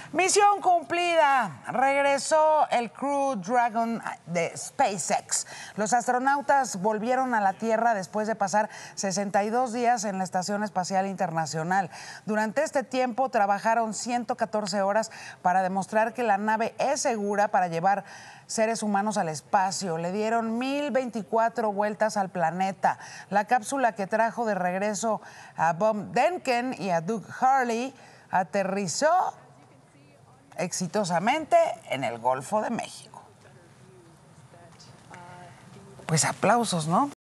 Misión cumplida. Regresó el Crew Dragon de SpaceX. Los astronautas volvieron a la Tierra después de pasar 62 días en la Estación Espacial Internacional. Durante este tiempo trabajaron 114 horas para demostrar que la nave es segura para llevar seres humanos al espacio. Le dieron 1024 vueltas al planeta. La cápsula que trajo de regreso a Bob Behnken y a Doug Hurley aterrizó exitosamente en el Golfo de México. Pues aplausos, ¿no?